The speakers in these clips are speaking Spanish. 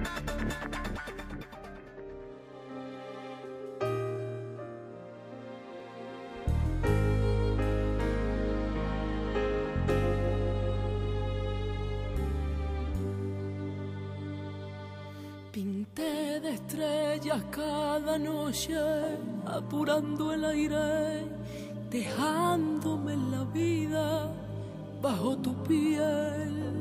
Pinté de estrellas cada noche, apurando el aire, dejándome la vida bajo tu piel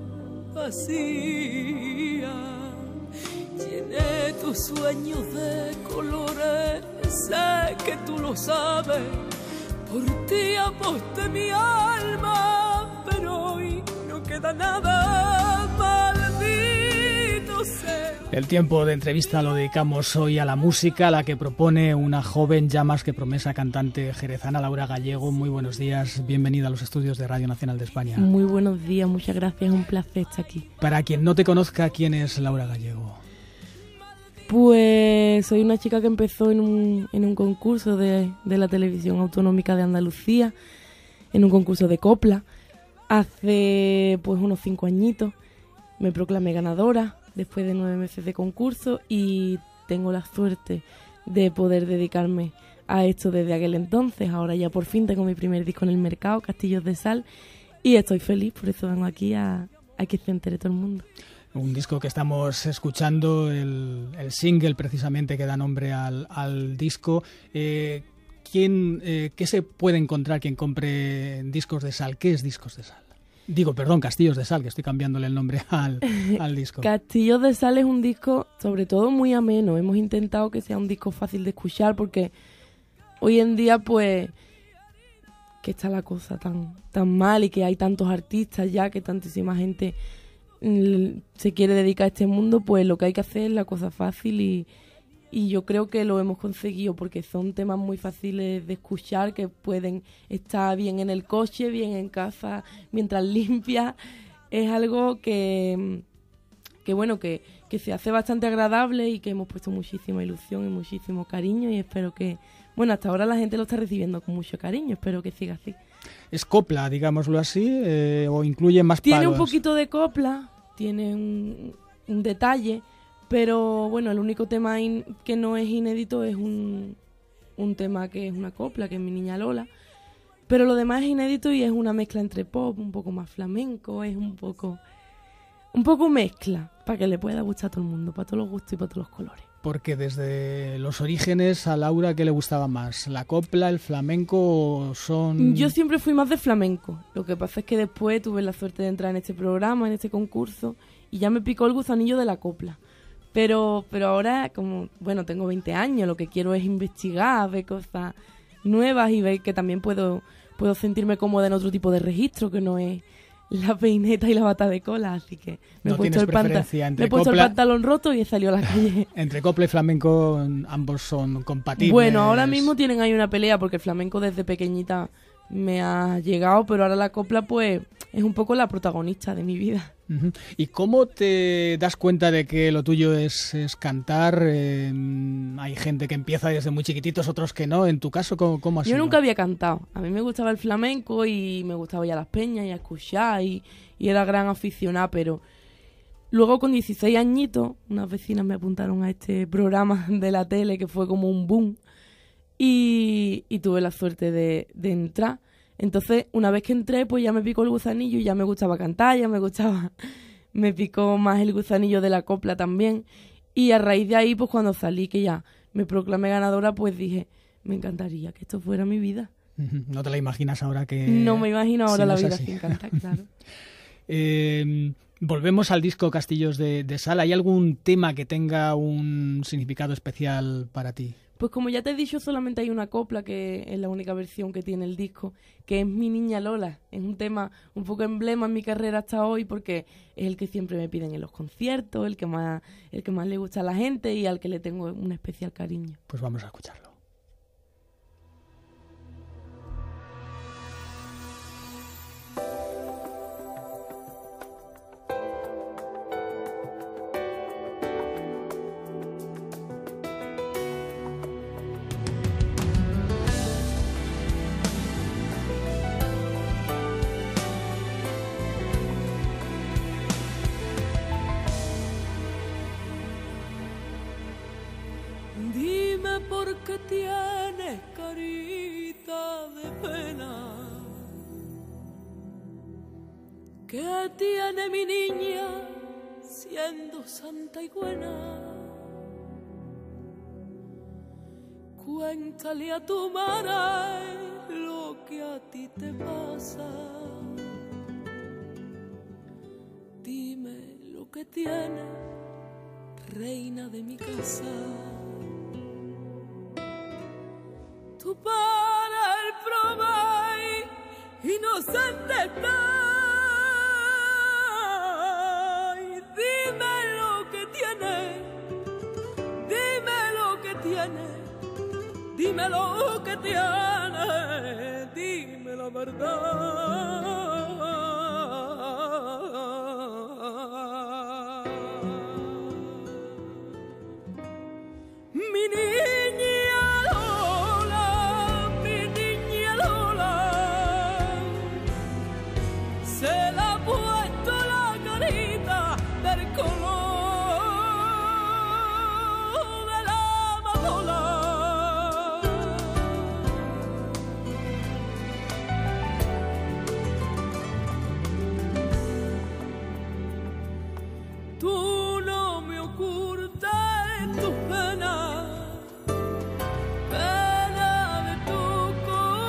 vacía. Llené tus sueños de colores, sé que tú lo sabes, por ti aposté mi alma, pero hoy no queda nada, maldito sea. El tiempo de entrevista lo dedicamos hoy a la música, la que propone una joven ya más que promesa cantante jerezana, Laura Gallego. Muy buenos días, bienvenida a los estudios de Radio Nacional de España. Muy buenos días, muchas gracias, un placer estar aquí. Para quien no te conozca, ¿quién es Laura Gallego? Pues soy una chica que empezó en un concurso de la televisión autonómica de Andalucía, en un concurso de copla, hace pues unos 5 añitos. Me proclamé ganadora después de 9 meses de concurso y tengo la suerte de poder dedicarme a esto desde aquel entonces. Ahora ya por fin tengo mi primer disco en el mercado, Castillos de Sal, y estoy feliz, por eso vengo aquí a que se entere todo el mundo. Un disco que estamos escuchando, el single precisamente que da nombre al disco. ¿Qué se puede encontrar quien compre Discos de Sal? ¿Qué es Discos de Sal? Castillos de Sal, que estoy cambiándole el nombre al disco. Castillos de Sal es un disco sobre todo muy ameno. Hemos intentado que sea un disco fácil de escuchar porque hoy en día pues que está la cosa tan mal y que hay tantos artistas ya, que tantísima gente se quiere dedicar a este mundo, pues lo que hay que hacer es la cosa fácil y yo creo que lo hemos conseguido porque son temas muy fáciles de escuchar, que pueden estar bien en el coche, bien en casa, mientras limpias. Es algo que se hace bastante agradable y que hemos puesto muchísima ilusión y muchísimo cariño y espero que, hasta ahora la gente lo está recibiendo con mucho cariño, espero que siga así. ¿Es copla, digámoslo así, o incluye más palos? Tiene un poquito de copla, tiene un detalle, pero bueno, el único tema que no es inédito es un tema que es una copla, que es Mi Niña Lola, pero lo demás es inédito y es una mezcla entre pop, un poco más flamenco, es un poco mezcla, para que le pueda gustar a todo el mundo, para todos los gustos y para todos los colores. Porque desde los orígenes a Laura, ¿qué le gustaba más? ¿La copla, el flamenco o son...? Yo siempre fui más de flamenco. Lo que pasa es que después tuve la suerte de entrar en este programa, en este concurso, y ya me picó el gusanillo de la copla. Pero ahora, tengo 20 años, lo que quiero es investigar, ver cosas nuevas y ver que también puedo sentirme cómoda en otro tipo de registro, que no es la peineta y la bata de cola, así que me he puesto el pantalón roto y he salido a la calle. Entre copla y flamenco ambos son compatibles. Bueno, ahora mismo tienen ahí una pelea porque el flamenco desde pequeñita me ha llegado, pero ahora la copla pues es un poco la protagonista de mi vida. Uh-huh. ¿Y cómo te das cuenta de que lo tuyo es cantar? Hay gente que empieza desde muy chiquititos, otros que no. En tu caso, ¿cómo ha sido? Yo nunca había cantado. A mí me gustaba el flamenco y me gustaba ir a las peñas y a escuchar y era gran aficionada, pero luego con 16 añitos unas vecinas me apuntaron a este programa de la tele que fue como un boom y tuve la suerte de entrar. Entonces, una vez que entré, pues ya me picó el gusanillo y ya me gustaba cantar, me picó más el gusanillo de la copla también. Y a raíz de ahí, pues cuando salí, que ya me proclamé ganadora, pues dije, me encantaría que esto fuera mi vida. ¿No te la imaginas ahora que...? No me imagino ahora la vida sin cantar, claro. Volvemos al disco Castillos de Sal. ¿Hay algún tema que tenga un significado especial para ti? Pues como ya te he dicho, solamente hay una copla, que es la única versión que tiene el disco, que es Mi Niña Lola. Es un tema un poco emblema en mi carrera hasta hoy porque es el que siempre me piden en los conciertos, el que más le gusta a la gente y al que le tengo un especial cariño. Pues vamos a escucharlo. porque tienes carita de pena. ¿Qué tiene mi niña siendo santa y buena? Cuéntale a tu madre lo que a ti te pasa. Dime lo que tiene, reina de mi casa. Tu padre el promai inocente está. Y dime lo que tiene, dime lo que tiene, dime lo que tiene, dime la verdad. Mi niña Lola, mi niña Lola, se la ha puesto la carita del color de la amapola. Tú no me ocultes tus penas, pena de tu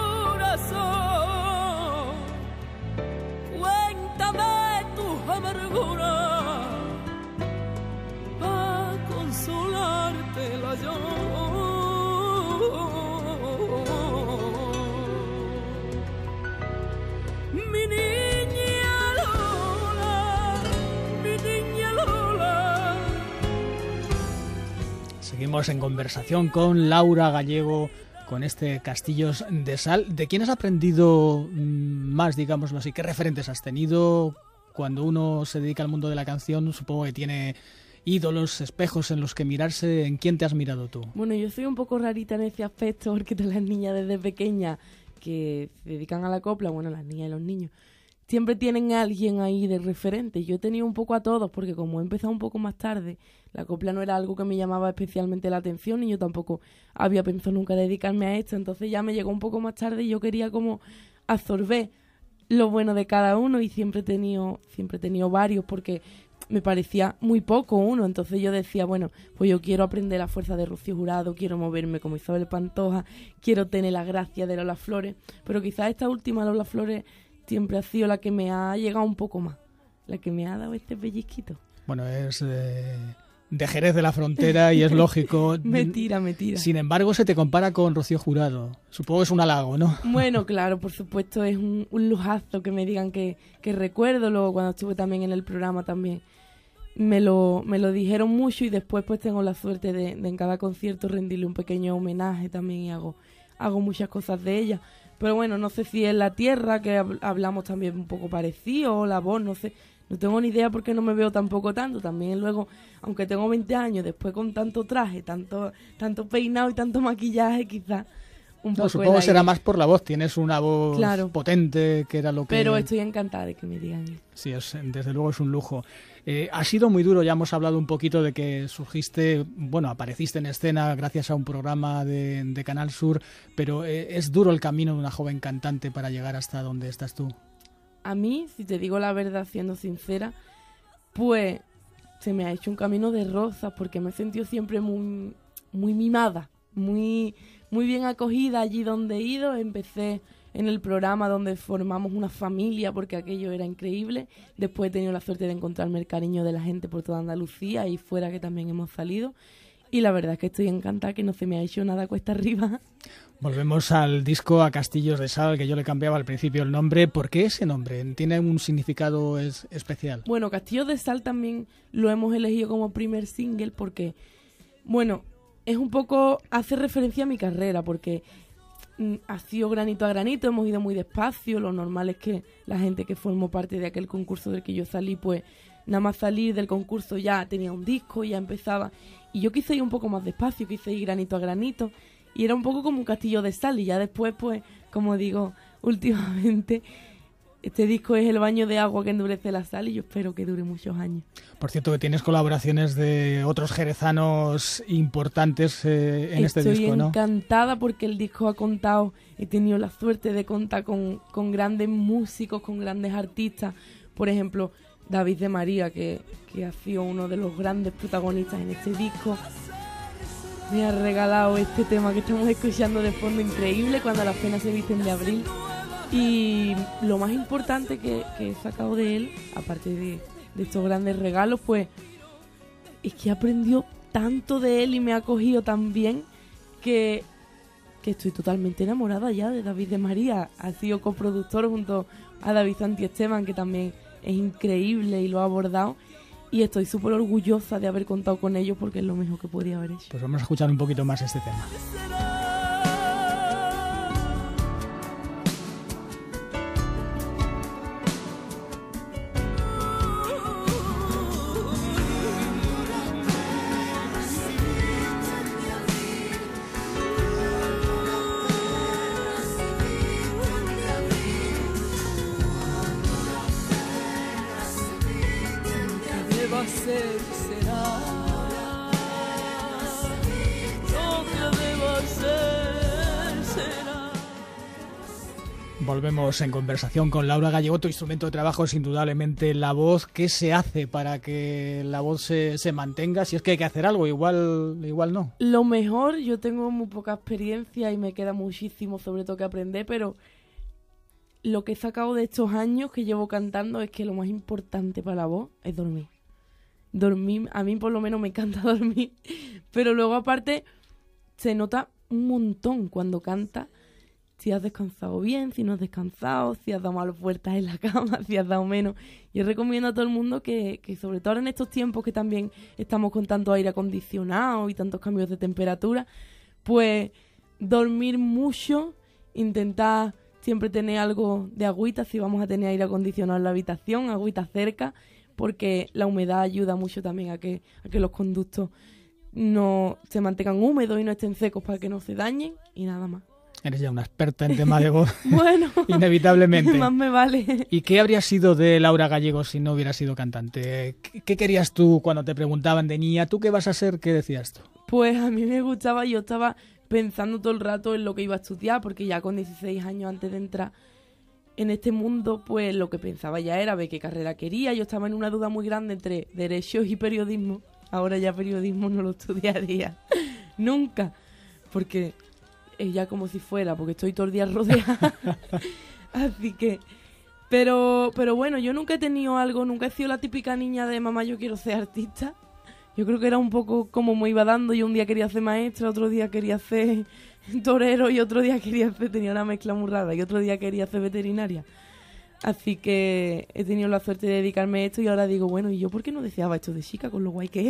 corazón. Cuéntame tus amarguras para consolártela yo. Mi niña Lola, mi niña Lola. Seguimos en conversación con Laura Gallego con este Castillos de Sal. ¿De quién has aprendido más, digámoslo así? ¿Qué referentes has tenido? Cuando uno se dedica al mundo de la canción, supongo que tiene ídolos, espejos en los que mirarse. ¿En quién te has mirado tú? Bueno, yo soy un poco rarita en ese aspecto porque todas las niñas desde pequeñas que se dedican a la copla, bueno, las niñas y los niños, siempre tienen a alguien ahí de referente. Yo he tenido un poco a todos porque como he empezado un poco más tarde, la copla no era algo que me llamaba especialmente la atención y yo tampoco había pensado nunca dedicarme a esto. Entonces ya me llegó un poco más tarde y yo quería como absorber lo bueno de cada uno y siempre he tenido varios porque me parecía muy poco uno. Entonces yo decía, bueno, pues yo quiero aprender la fuerza de Rocío Jurado, quiero moverme como Isabel Pantoja, quiero tener la gracia de Lola Flores, pero quizás esta última Lola Flores siempre ha sido la que me ha llegado un poco más, la que me ha dado este pellizquito. Bueno, es de Jerez de la Frontera y es lógico. Mentira. Sin embargo, se te compara con Rocío Jurado. Supongo que es un halago, ¿no? Bueno, claro, por supuesto, es un lujazo que me digan que recuerdo. Luego, cuando estuve también en el programa también me lo dijeron mucho y después pues tengo la suerte de en cada concierto rendirle un pequeño homenaje también y hago muchas cosas de ella. Pero bueno, no sé si es la tierra, que hablamos también un poco parecido, o la voz, no sé. No tengo ni idea porque no me veo tampoco tanto. También luego, aunque tengo 20 años, después con tanto traje, tanto peinado y tanto maquillaje, quizás un poco... Supongo que será más por la voz. Tienes una voz claro, potente, que era lo que... Pero estoy encantada de que me digan eso. Sí, desde luego es un lujo. Ha sido muy duro, ya hemos hablado un poquito de que surgiste, bueno, apareciste en escena gracias a un programa de Canal Sur, pero es duro el camino de una joven cantante para llegar hasta donde estás tú. A mí, si te digo la verdad, siendo sincera, pues se me ha hecho un camino de rosas porque me he sentido siempre muy, muy mimada, muy bien acogida allí donde he ido. Empecé en el programa donde formamos una familia porque aquello era increíble. Después he tenido la suerte de encontrarme el cariño de la gente por toda Andalucía y fuera que también hemos salido. Y la verdad es que estoy encantada, que no se me ha hecho nada cuesta arriba. Volvemos al disco, a Castillos de Sal, que yo le cambiaba al principio el nombre. ¿Por qué ese nombre? ¿Tiene un significado especial? Bueno, Castillos de Sal también lo hemos elegido como primer single porque, bueno, es un poco, hace referencia a mi carrera porque ha sido granito a granito, hemos ido muy despacio. Lo normal es que la gente que formó parte de aquel concurso del que yo salí, pues nada más salir del concurso ya tenía un disco, ya empezaba. Y yo quise ir un poco más despacio, quise ir granito a granito. Y era un poco como un castillo de sal. Y ya después, pues, como digo, últimamente Este disco es el baño de agua que endurece la sal y yo espero que dure muchos años. Por cierto, que tienes colaboraciones de otros jerezanos importantes en este disco, ¿no? Estoy encantada porque el disco he tenido la suerte de contar con grandes músicos, con grandes artistas. Por ejemplo, David de María, que ha sido uno de los grandes protagonistas en este disco. Me ha regalado este tema que estamos escuchando de fondo, increíble, Cuando las penas se visten de abril. Y lo más importante que he sacado de él, aparte de estos grandes regalos, pues es que he aprendido tanto de él y me ha acogido tan bien que estoy totalmente enamorada ya de David de María. Ha sido coproductor junto a David Santiesteban, que también es increíble y lo ha abordado. Y estoy súper orgullosa de haber contado con ellos porque es lo mejor que podía haber hecho. Pues vamos a escuchar un poquito más este tema. Volvemos en conversación con Laura Gallego. Tu instrumento de trabajo es indudablemente la voz. ¿Qué se hace para que la voz se mantenga? Si es que hay que hacer algo, igual no. Lo mejor, yo tengo muy poca experiencia y me queda muchísimo sobre todo que aprender, pero lo que he sacado de estos años que llevo cantando es que lo más importante para la voz es dormir. Dormir, a mí por lo menos me encanta dormir, pero luego aparte se nota un montón cuando canta. Si has descansado bien, si no has descansado, si has dado malas vueltas en la cama, si has dado menos. Yo recomiendo a todo el mundo que sobre todo en estos tiempos que también estamos con tanto aire acondicionado y tantos cambios de temperatura, pues dormir mucho, intentar siempre tener algo de agüita, si vamos a tener aire acondicionado en la habitación, agüita cerca, porque la humedad ayuda mucho también a que los conductos no se mantengan húmedos y no estén secos para que no se dañen y nada más. Eres ya una experta en tema de voz. Bueno, inevitablemente. Más me vale. ¿Y qué habría sido de Laura Gallego si no hubiera sido cantante? ¿Qué querías tú cuando te preguntaban de niña? ¿Tú qué vas a ser? ¿Qué decías tú? Pues a mí me gustaba, yo estaba pensando todo el rato en lo que iba a estudiar, porque ya con 16 años antes de entrar en este mundo, pues lo que pensaba ya era ver qué carrera quería. Yo estaba en una duda muy grande entre derechos y periodismo. Ahora ya periodismo no lo estudiaría nunca, porque es ya como si fuera, porque estoy todo el día rodeada. Así que... Pero bueno, yo nunca he tenido algo, nunca he sido la típica niña de mamá, yo quiero ser artista. Yo creo que era un poco como me iba dando. Yo un día quería ser maestra, otro día quería ser torero y otro día tenía una mezcla muy rara, y otro día quería ser veterinaria. Así que he tenido la suerte de dedicarme a esto y ahora digo, bueno, ¿y yo por qué no deseaba esto de chica con lo guay que es?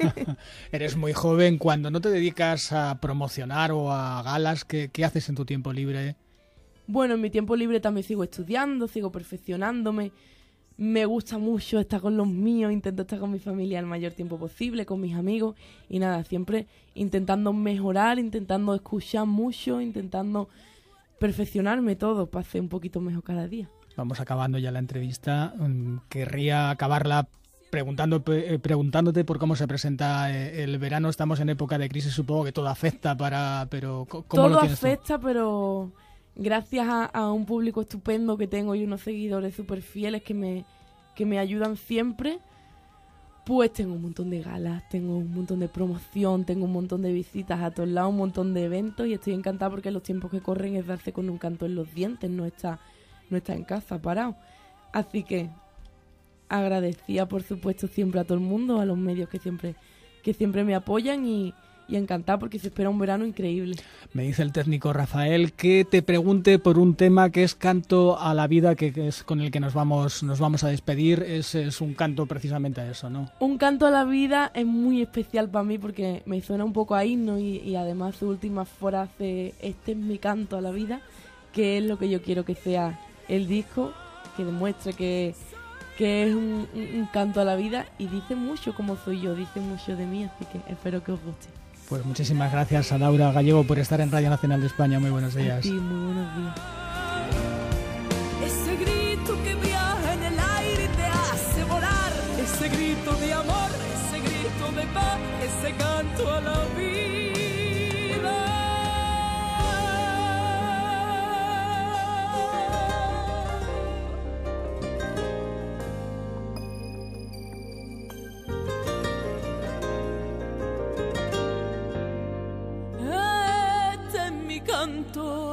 Eres muy joven. Cuando no te dedicas a promocionar o a galas, ¿qué haces en tu tiempo libre? Bueno, en mi tiempo libre también sigo estudiando, sigo perfeccionándome. Me gusta mucho estar con los míos, intento estar con mi familia el mayor tiempo posible, con mis amigos. Y nada, siempre intentando mejorar, intentando escuchar mucho, intentando perfeccionarme todo para ser un poquito mejor cada día. Vamos acabando ya la entrevista. Querría acabarla preguntándote por cómo se presenta el verano. Estamos en época de crisis, supongo que todo afecta, pero ¿cómo todo lo tienes afecta, tú? Pero gracias a un público estupendo que tengo y unos seguidores súper fieles que me ayudan siempre, pues tengo un montón de galas, tengo un montón de promoción, tengo un montón de visitas a todos lados, un montón de eventos, y estoy encantada porque los tiempos que corren es darse con un canto en los dientes, no está en casa parado. Así que agradecida, por supuesto, siempre a todo el mundo, a los medios que siempre me apoyan, y encantada porque se espera un verano increíble. Me dice el técnico Rafael que te pregunte por un tema que es Canto a la Vida, que es con el que nos vamos a despedir. Es un canto precisamente a eso, ¿no? Un canto a la vida es muy especial para mí porque me suena un poco a himno, y además su última frase, este es mi canto a la vida, que es lo que yo quiero que sea el disco, que demuestre que es un canto a la vida, y dice mucho cómo soy yo, dice mucho de mí, así que espero que os guste. Pues muchísimas gracias a Laura Gallego por estar en Radio Nacional de España. Muy buenos días. Sí, muy buenos días. Ese grito que va ese canto a la vida. Este es mi canto